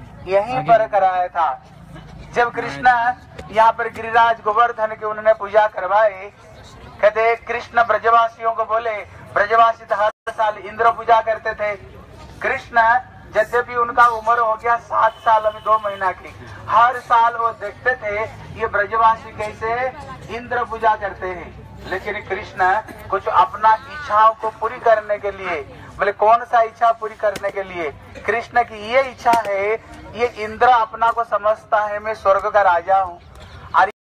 यहीं पर कराया था। जब कृष्ण यहाँ पर गिरिराज गोवर्धन की उन्होंने पूजा करवाई, कहते कृष्ण ब्रजवासियों को बोले, ब्रजवासी तो हर साल इंद्र पूजा करते थे। कृष्ण यद्यपि उनका उम्र हो गया 7 साल अभी 2 महीना की, हर साल वो देखते थे ये ब्रजवासी कैसे इंद्र पूजा करते हैं। लेकिन कृष्ण कुछ अपना इच्छाओं को पूरी करने के लिए, बोले कौन सा इच्छा पूरी करने के लिए? कृष्ण की ये इच्छा है, ये इंद्र अपना को समझता है मैं स्वर्ग का राजा हूँ,